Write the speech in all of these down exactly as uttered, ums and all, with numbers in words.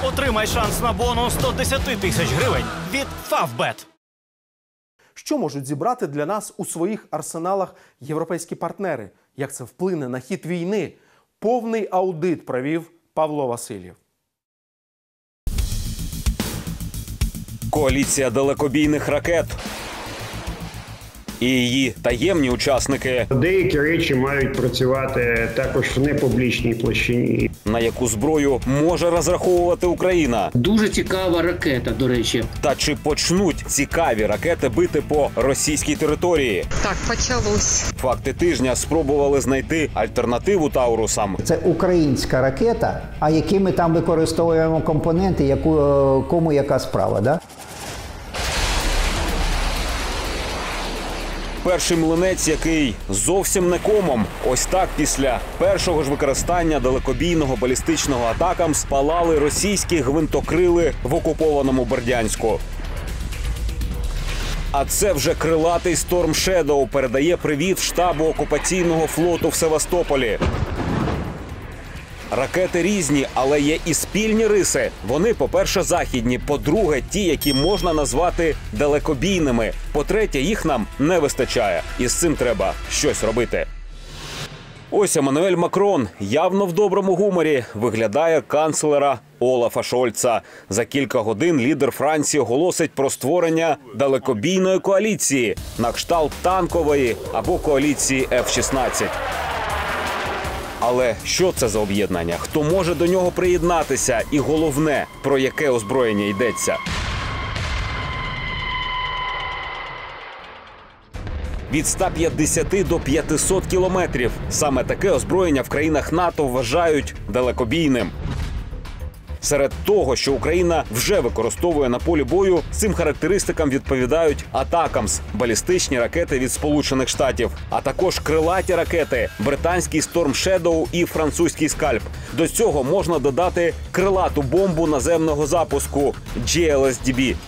Отримай шанс на бонус сто десять тисяч гривень від Фавбет. Що можуть зібрати для нас у своїх арсеналах європейські партнери? Як це вплине на хід війни? Повний аудит провів Павло Васильєв. Коаліція далекобійних ракет і її таємні учасники. Деякі речі мають працювати також в непублічній площині. На яку зброю може розраховувати Україна? Дуже цікава ракета, до речі. Та чи почнуть цікаві ракети бити по російській території? Так, почалось. Факти тижня спробували знайти альтернативу Таурусам. Це українська ракета, а які ми там використовуємо компоненти, яку, кому яка справа, да? Перший млинець, який зовсім не комом. Ось так після першого ж використання далекобійного балістичного атакам спалали російські гвинтокрили в окупованому Бердянську. А це вже крилатий Storm Shadow передає привіт штабу окупаційного флоту в Севастополі. Ракети різні, але є і спільні риси. Вони, по-перше, західні, по-друге, ті, які можна назвати далекобійними. По-третє, їх нам не вистачає. І з цим треба щось робити. Ось Еммануель Макрон, явно в доброму гуморі, виглядає канцлера Олафа Шольца. За кілька годин лідер Франції оголосить про створення далекобійної коаліції на кшталт танкової або коаліції еф шістнадцять. Але що це за об'єднання? Хто може до нього приєднатися? І головне, про яке озброєння йдеться? Від ста п'ятдесяти до п'ятисот кілометрів. Саме таке озброєння в країнах НАТО вважають далекобійним. Серед того, що Україна вже використовує на полі бою, цим характеристикам відповідають атакамс – балістичні ракети від Сполучених Штатів, а також крилаті ракети – британський Storm Shadow і французький Скальп. До цього можна додати крилату бомбу наземного запуску – джі ел ес ді бі.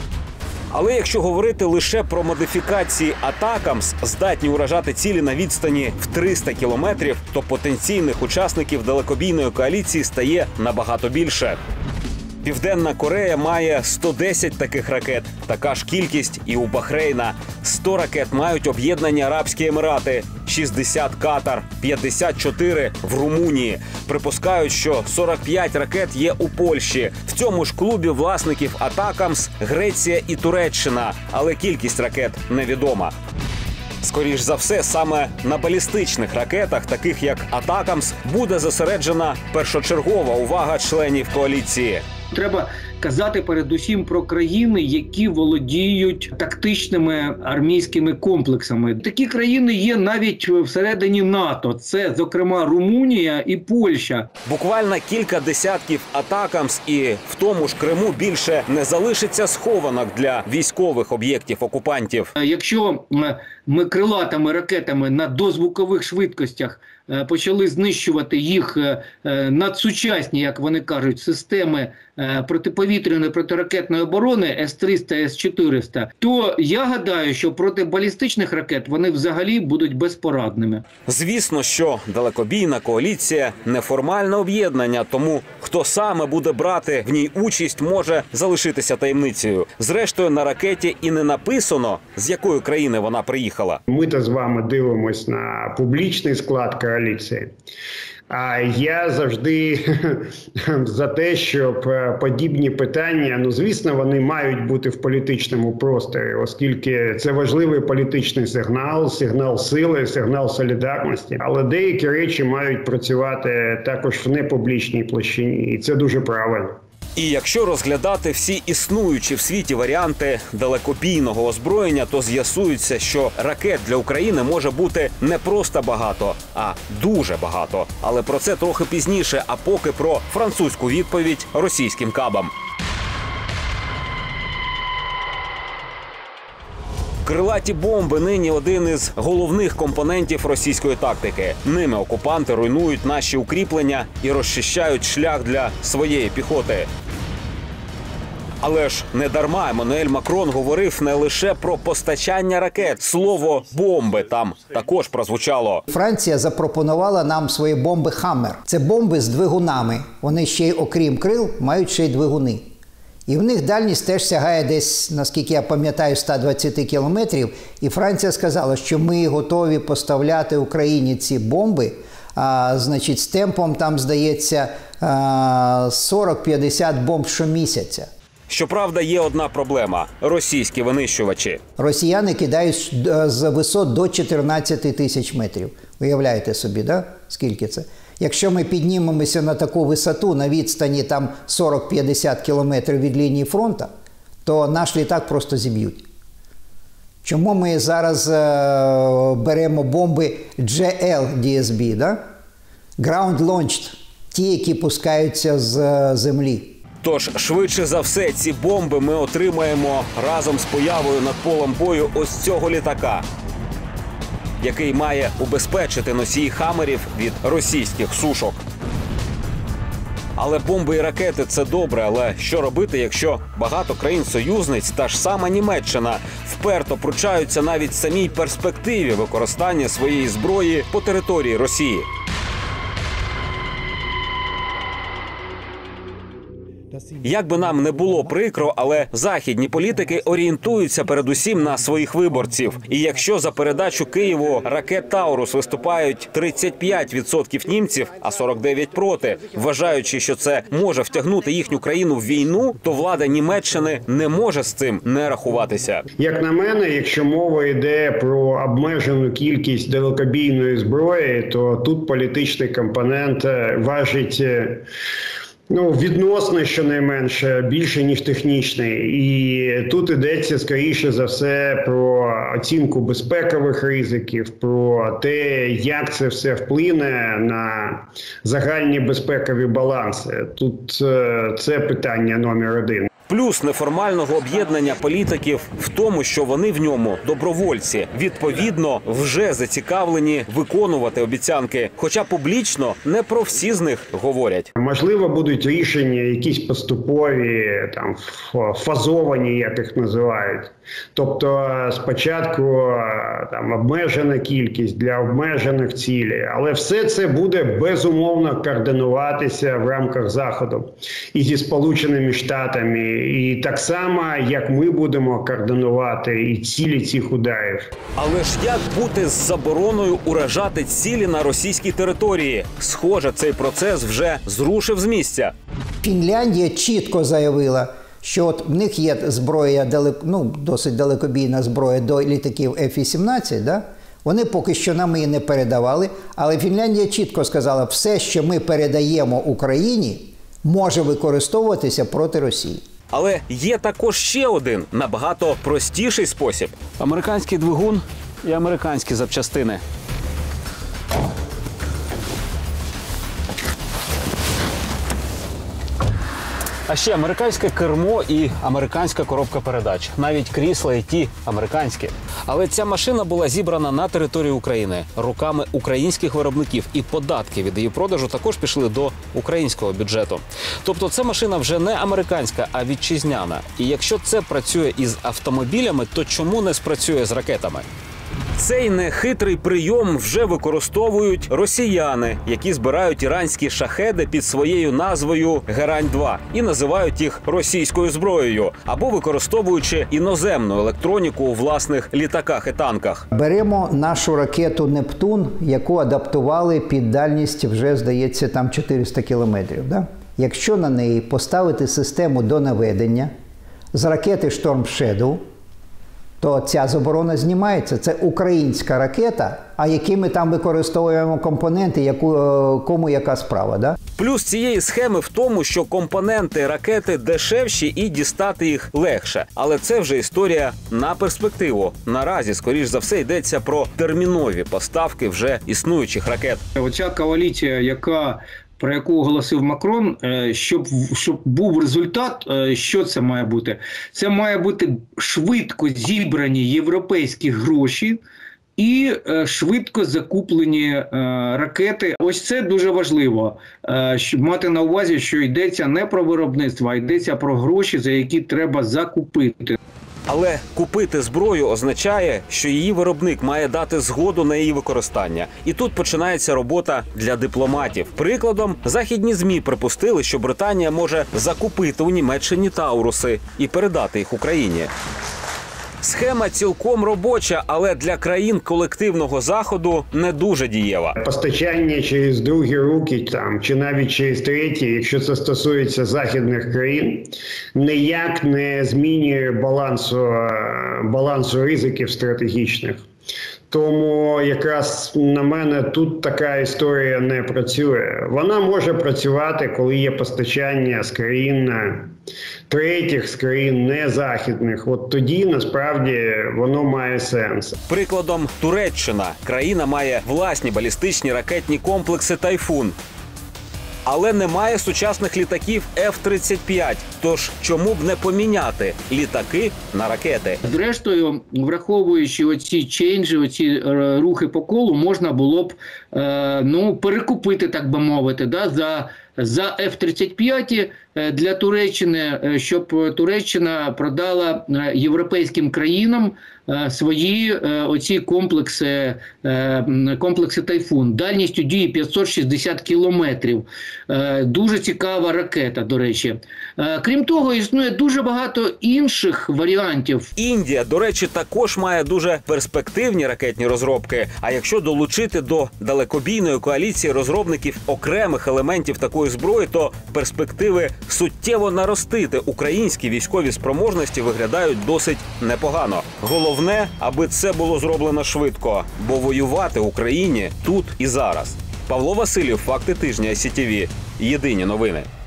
Але якщо говорити лише про модифікації атакамс, здатні уражати цілі на відстані в триста кілометрів, то потенційних учасників далекобійної коаліції стає набагато більше. Південна Корея має сто десять таких ракет. Така ж кількість і у Бахрейна. сто ракет мають об'єднані Арабські Емірати, шістдесят – Катар, п'ятдесят чотири – в Румунії. Припускають, що сорок п'ять ракет є у Польщі. В цьому ж клубі власників атакамс Греція і Туреччина. Але кількість ракет невідома. Скоріш за все, саме на балістичних ракетах, таких як атакамс, буде зосереджена першочергова увага членів коаліції. Треба казати передусім про країни, які володіють тактичними армійськими комплексами. Такі країни є навіть всередині НАТО. Це, зокрема, Румунія і Польща. Буквально кілька десятків атакамс і в тому ж Криму більше не залишиться схованок для військових об'єктів окупантів. Якщо ми крилатими ракетами на дозвукових швидкостях почали знищувати їх надсучасні, як вони кажуть, системи протиповітряної, протиракетної оборони ес триста, ес чотириста, то я гадаю, що проти балістичних ракет вони взагалі будуть безпорадними. Звісно, що далекобійна коаліція – неформальне об'єднання, тому хто саме буде брати в ній участь, може залишитися таємницею. Зрештою, на ракеті і не написано, з якої країни вона приїхала. Ми-то з вами дивимось на публічний склад коаліції. А я завжди за те, щоб подібні питання, ну, звісно, вони мають бути в політичному просторі, оскільки це важливий політичний сигнал, сигнал сили, сигнал солідарності. Але деякі речі мають працювати також в непублічній площині, і це дуже правильно. І якщо розглядати всі існуючі в світі варіанти далекобійного озброєння, то з'ясується, що ракет для України може бути не просто багато, а дуже багато. Але про це трохи пізніше, а поки про французьку відповідь російським кабам. Крилаті бомби нині один із головних компонентів російської тактики. Ними окупанти руйнують наші укріплення і розчищають шлях для своєї піхоти. Але ж не дарма Еммануель Макрон говорив не лише про постачання ракет. Слово «бомби» там також прозвучало. Франція запропонувала нам свої бомби «Хаммер». Це бомби з двигунами. Вони ще й, окрім крил, мають ще й двигуни. І в них дальність теж сягає десь, наскільки я пам'ятаю, сто двадцять кілометрів. І Франція сказала, що ми готові поставляти Україні ці бомби, а, значить, з темпом там, здається, сорок-п'ятдесят бомб щомісяця. Щоправда, є одна проблема – російські винищувачі. Росіяни кидають з висот до чотирнадцяти тисяч метрів. Уявляєте собі, да? Скільки це? Якщо ми піднімемося на таку висоту, на відстані там сорок-п'ятдесят кілометрів від лінії фронту, то наш літак просто зіб'ють. Чому ми зараз е, беремо бомби джі ел ді ес бі, да? Ground Launched, ті, які пускаються з землі. Тож, швидше за все, ці бомби ми отримаємо разом з появою над полем бою ось цього літака, який має убезпечити носії «Хаммерів» від російських сушок. Але бомби і ракети – це добре, але що робити, якщо багато країн-союзниць, та ж сама Німеччина, вперто пручаються навіть самій перспективі використання своєї зброї по території Росії? Як би нам не було прикро, але західні політики орієнтуються передусім на своїх виборців. І якщо за передачу Києву ракет «Таурус» виступають тридцять п'ять відсотків німців, а сорок дев'ять відсотків проти, вважаючи, що це може втягнути їхню країну в війну, то влада Німеччини не може з цим не рахуватися. Як на мене, якщо мова йде про обмежену кількість далекобійної зброї, то тут політичний компонент важить Ну, відносно, щонайменше, більше, ніж технічний. І тут йдеться, скоріше за все, про оцінку безпекових ризиків, про те, як це все вплине на загальні безпекові баланси. Тут це питання номер один. Плюс неформального об'єднання політиків в тому, що вони в ньому добровольці, відповідно, вже зацікавлені виконувати обіцянки, хоча публічно не про всі з них говорять. Можливо, будуть рішення якісь поступові, там, фазовані, як їх називають. Тобто спочатку там обмежена кількість для обмежених цілей, але все це буде безумовно координуватися в рамках Заходу і зі Сполученими Штатами. І так само, як ми будемо координувати і цілі цих ударів. Але ж як бути з забороною уражати цілі на російській території? Схоже, цей процес вже зрушив з місця. Фінляндія чітко заявила, що от в них є зброя, ну, досить далекобійна зброя до літаків еф вісімнадцять, да? Вони поки що нам її не передавали, але Фінляндія чітко сказала, все, що ми передаємо Україні, може використовуватися проти Росії. Але є також ще один, набагато простіший спосіб. Американський двигун і американські запчастини. А ще американське кермо і американська коробка передач. Навіть крісла і ті американські. Але ця машина була зібрана на території України руками українських виробників. І податки від її продажу також пішли до українського бюджету. Тобто це машина вже не американська, а вітчизняна. І якщо це працює із автомобілями, то чому не спрацює з ракетами? Цей нехитрий прийом вже використовують росіяни, які збирають іранські шахеди під своєю назвою «Герань два» і називають їх російською зброєю, або використовуючи іноземну електроніку у власних літаках і танках. Беремо нашу ракету «Нептун», яку адаптували під дальність вже, здається, там чотириста кілометрів. Да? Якщо на неї поставити систему до наведення з ракети Storm Shadow, то ця заборона знімається. Це українська ракета, а які ми там використовуємо компоненти, яку, кому яка справа. Да? Плюс цієї схеми в тому, що компоненти ракети дешевші і дістати їх легше. Але це вже історія на перспективу. Наразі, скоріш за все, йдеться про термінові поставки вже існуючих ракет. Оця коаліція, яка про яку оголосив Макрон, щоб, щоб був результат, що це має бути? Це має бути швидко зібрані європейські гроші і е, швидко закуплені е, ракети. Ось це дуже важливо, е, щоб мати на увазі, що йдеться не про виробництво, а йдеться про гроші, за які треба закупити. Але купити зброю означає, що її виробник має дати згоду на її використання. І тут починається робота для дипломатів. Прикладом, західні ЗМІ припустили, що Британія може закупити у Німеччині тауруси і передати їх Україні. Схема цілком робоча, але для країн колективного Заходу не дуже дієва. Постачання через другі руки там, чи навіть через треті, якщо це стосується західних країн, ніяк не змінює балансу, балансу ризиків стратегічних. Тому якраз на мене тут така історія не працює. Вона може працювати, коли є постачання з країн третіх, з країн незахідних. От тоді насправді воно має сенс. Прикладом Туреччина. Країна має власні балістичні ракетні комплекси «Тайфун». Але немає сучасних літаків еф тридцять п'ять. Тож чому б не поміняти літаки на ракети? Зрештою, враховуючи оці чейнджі, оці е, рухи по колу, можна було б е, ну, перекупити, так би мовити, да, за, за еф тридцять п'ять для Туреччини, щоб Туреччина продала європейським країнам свої оці комплекси, комплекси «Тайфун» дальністю дії п'ятсот шістдесят кілометрів. Дуже цікава ракета, до речі. Крім того, існує дуже багато інших варіантів. Індія, до речі, також має дуже перспективні ракетні розробки. А якщо долучити до далекобійної коаліції розробників окремих елементів такої зброї, то перспективи суттєво наростити українські військові спроможності виглядають досить непогано. Головне, аби це було зроблено швидко, бо воювати Україні тут і зараз. Павло Васильєв, «Факти тижня», ай сі ті ві. Єдині новини.